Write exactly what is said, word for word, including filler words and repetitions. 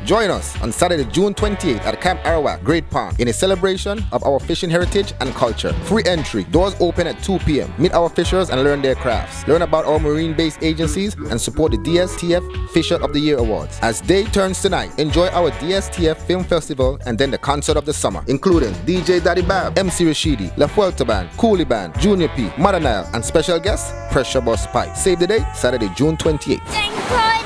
Join us on Saturday, June twenty-eighth at Camp Arawak, Great Pond, in a celebration of our fishing heritage and culture. Free entry. Doors open at two p m Meet our fishers and learn their crafts. Learn about our marine-based agencies and support the D S T F Fisher of the Year Awards. As day turns to night, enjoy our D S T F Film Festival and then the concert of the summer, including D J Daddy Bab, M C Rashidi, La Fuelta Band, Cooley Band, Junior P, Mother Nile, and special guest Pressure Boss Spike. Save the date, Saturday, June twenty-eighth.